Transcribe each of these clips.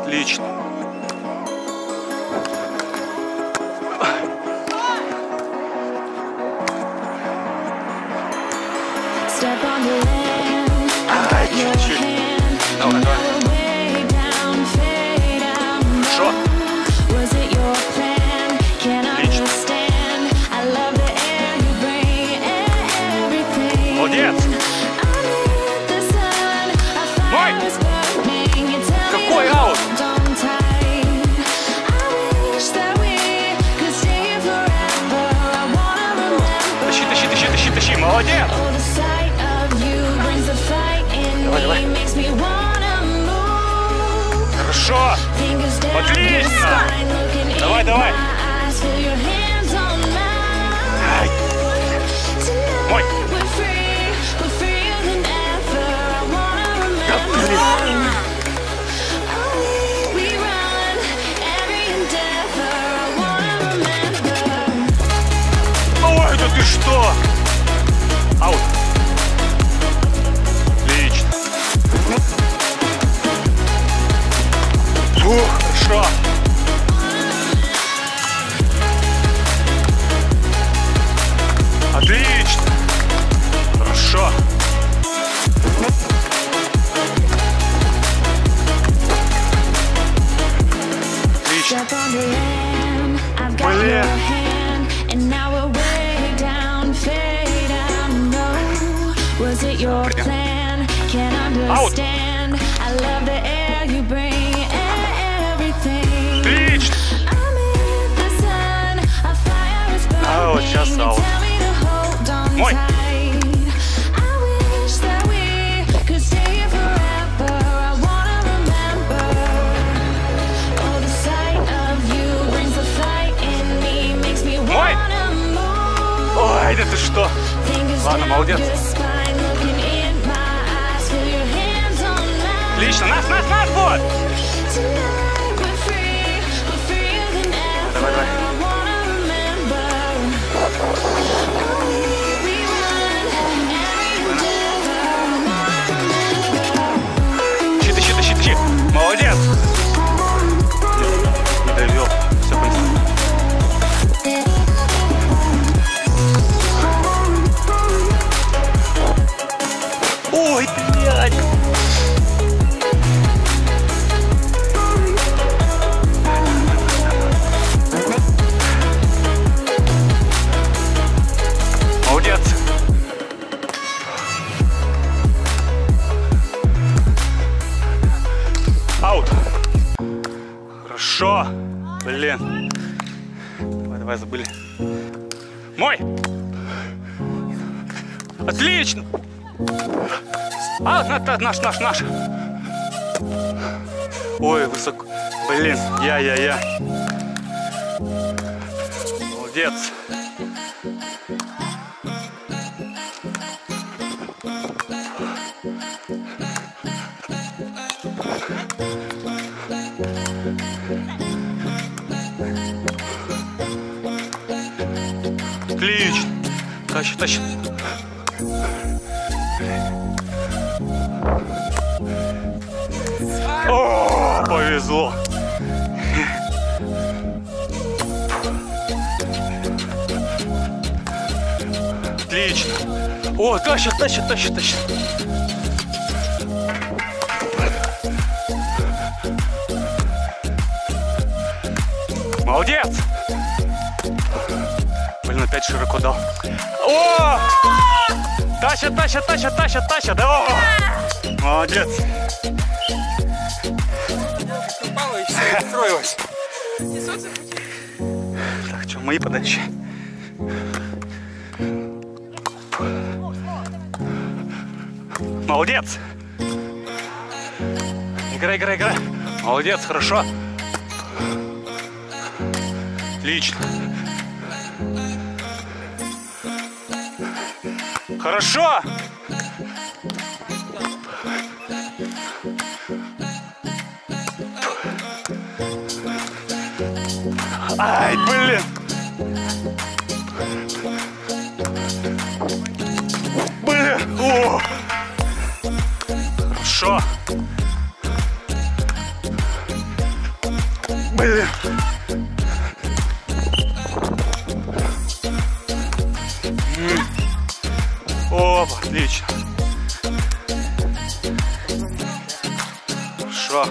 Отлично. Чуть-чуть. Давай, давай. Хорошо. Отлично. Молодец. Мой. Какой аут? Тащи, тащи, тащи, тащи, тащи. Молодец. Давай, давай. Хорошо. Отлично. Давай, давай. Ай. Мой. Да, блин. Ой, да ты что? Аут. Отлично. Ух, хорошо. Отлично. Хорошо. Отлично. Блин. Аут. Отлично. А вот сейчас аут. Мой. Мой. Ой, да ты что? Ладно, молодец. Отлично, нас, вот! Давай, давай. Тащи, тащи, тащи. Молодец. Не довел. Все понятно. Ой, блядь. Молодец. Аут. Хорошо. Блин. Давай, давай, забыли. Мой. Отлично. Аут, наш. Ой, высоко. Блин, я. Молодец. Отлично. Тащи. О, повезло. Отлично. О, тащит. Молодец. Блин, опять широко дал. О! Тащит. Да. Молодец. Упала и все, устроилась. Так, что, мои подачи. Молодец. Играй. Молодец, хорошо. Отлично. Хорошо. Ай, блин. О. Хорошо. Блин. Оба, отлично. Хорошо.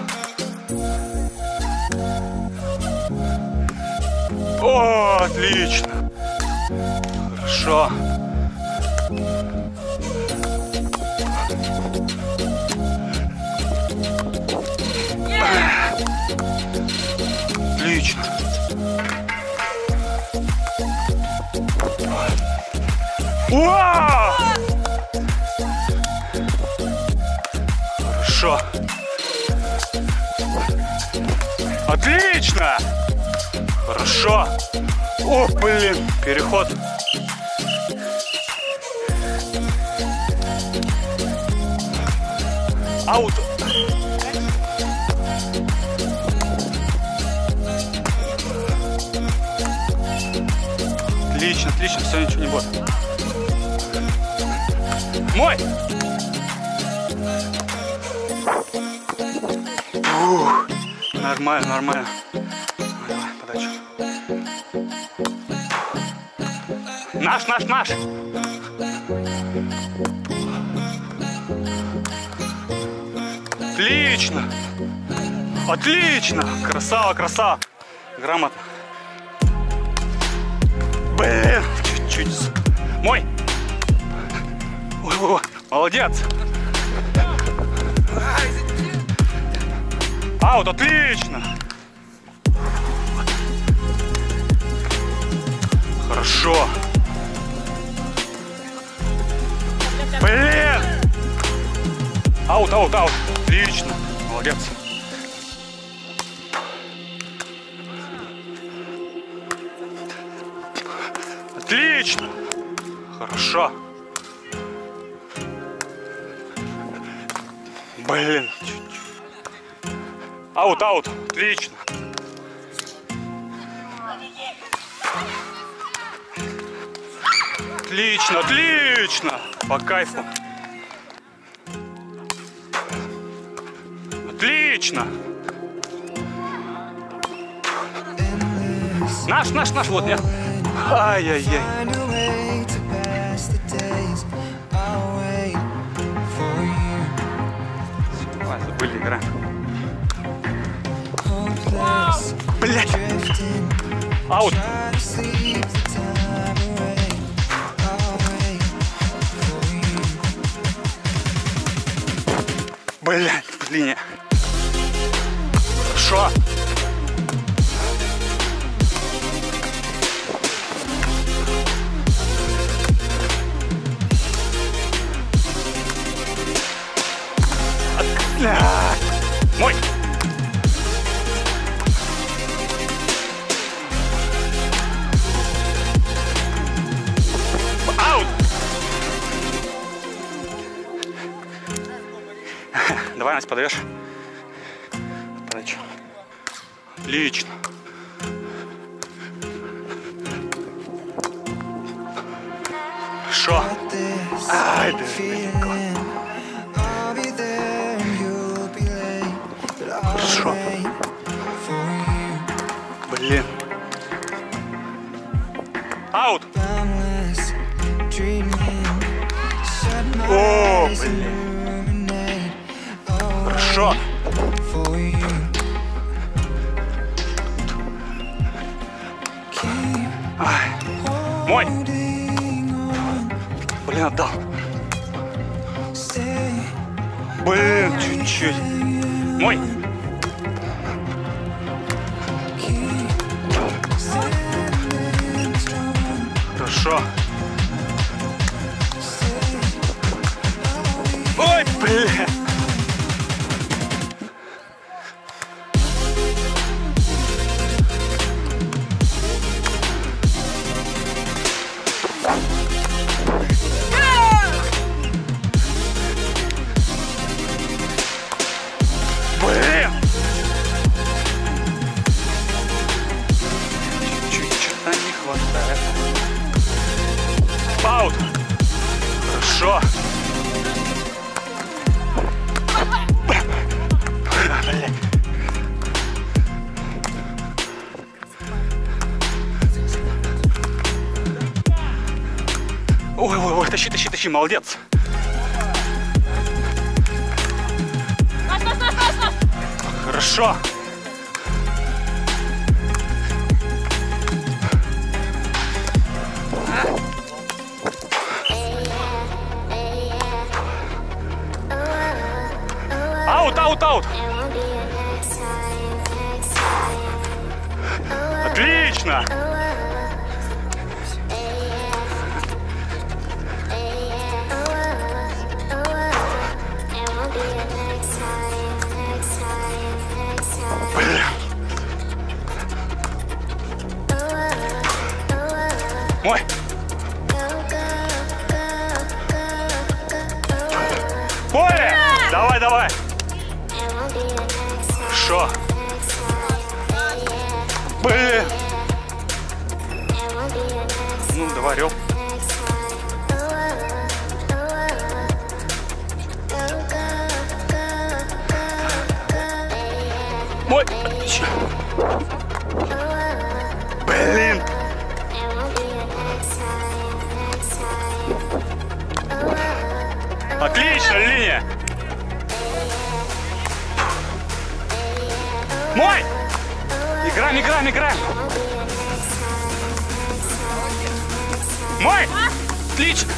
О, отлично. Хорошо. Отлично. Вау! Хорошо. Отлично. Хорошо. О, блин, переход. Аут. Отлично, отлично, все, ничего не будет. Мой! Ух, нормально, нормально. Давай, подачу. Наш, наш, наш! Отлично! Отлично! Красава, красава! Грамотно. Блин, чуть-чуть. Мой! Ой, молодец! Аут, отлично! Хорошо! Блин! Аут, аут, аут! Отлично! Молодец! Отлично! Хорошо! Блин! Чуть-чуть. Аут, аут! Отлично! Отлично, отлично! По кайфу! Отлично! Наш, наш, наш, вот, нет? Ай-яй-яй! Ой, забыли, игра. Блять! Аут! Блять, линия. Хорошо. Мой. Аут. Давай, Настя, подаешь. Подачу. Отлично. Хорошо. Ай, да далеко. Хорошо. Блин. Аут. О, блин. Хорошо. Ай. Мой. Блин, отдал. Блин, чуть-чуть. Мой. Хорошо. Ой, блин. Блин. Чуть-чуть что-то не хватает. тащи, тащи, тащи, молодец. Хорошо. Аут, аут, аут. Отлично. Мой. Поле! Давай, давай. Хорошо. Блин. Ну, давай, Рёв. Мой. Блин. Отлично, линия. Мой. Играем, играем, играем. Мой. Отлично.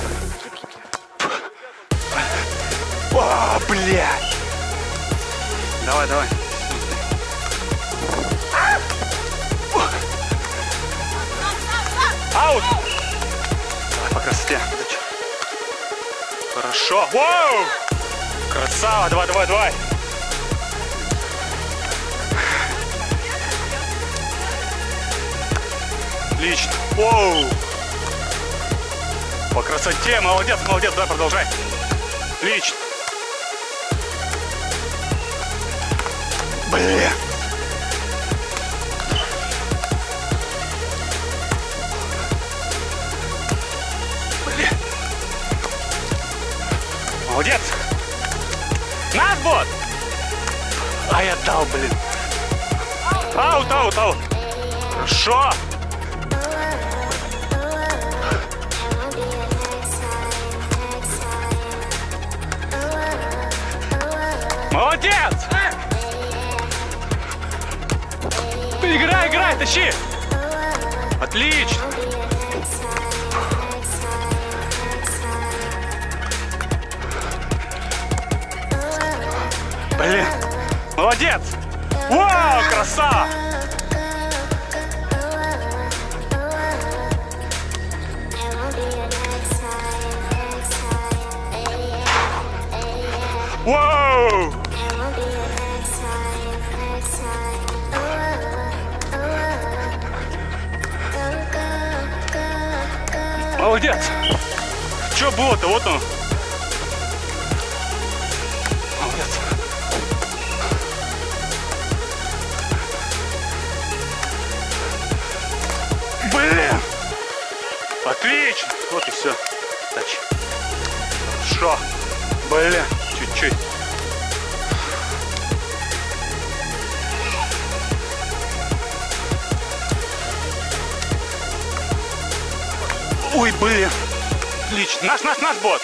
О, блядь. Давай, давай. Аут. Давай по красоте. Хорошо. Воу. Красава. Давай, давай, давай. Отлично. Воу. По красоте. Молодец, молодец. Давай, продолжай. Отлично. Блин. Молодец! Нас бот! А я дал, блин! Аут, аут, аут! Хорошо! Молодец! Играй, играй, тащи! Отлично! Блин, молодец! Вау, красава! Вау! Молодец! Что было-то? Вот он. Молодец! Блин! Отлично! Вот и все. Тач. Хорошо. Блин, чуть-чуть. Ой, блин. Отлично. Наш бот.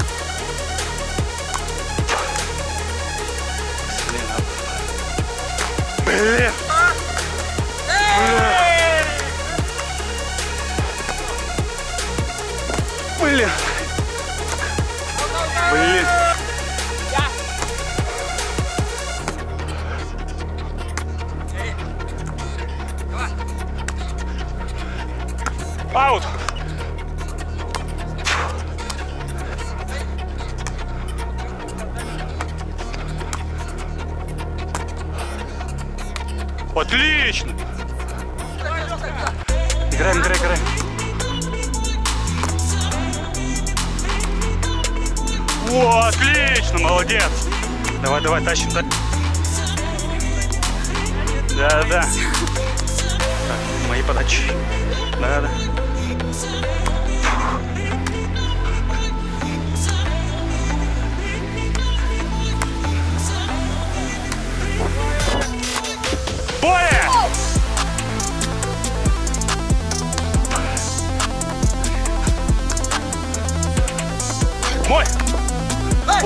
Блин. Блин. Блин. Аут. Отлично. Играем, играем, играем. О, отлично, молодец. Давай, давай, тащим. Да, да. Так, мои подачи. Да, да. Поле!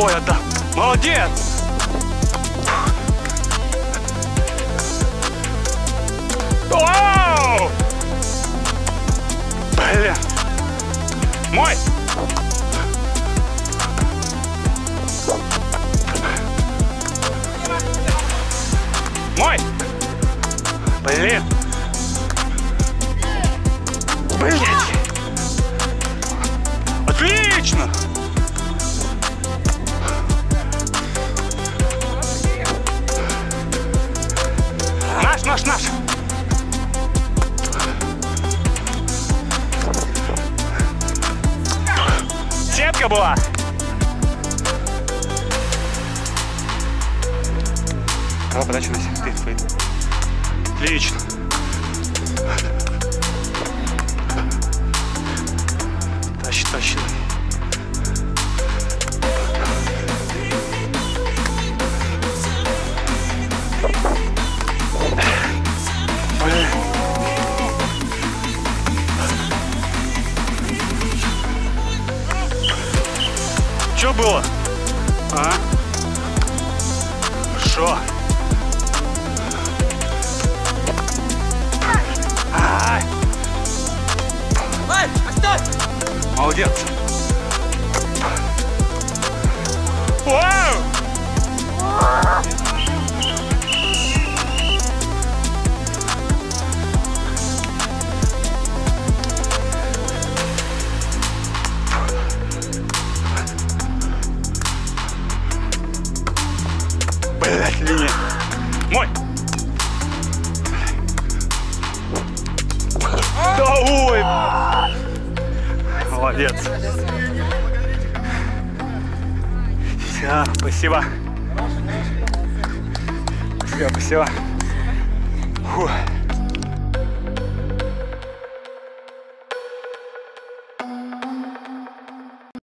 Ой, это молодец! Оу! Блин! Мой! Мой! Блин! Блять! Отлично! Наш! Сетка была! Давай подачу на сетку. Отлично! Тащи. Блин. Что было? А? Шо? Ай! Ай, оставь! Молодец! Вау! Блять, линия! Мой! Да ой! Молодец! Все, спасибо! Спасибо! Фу.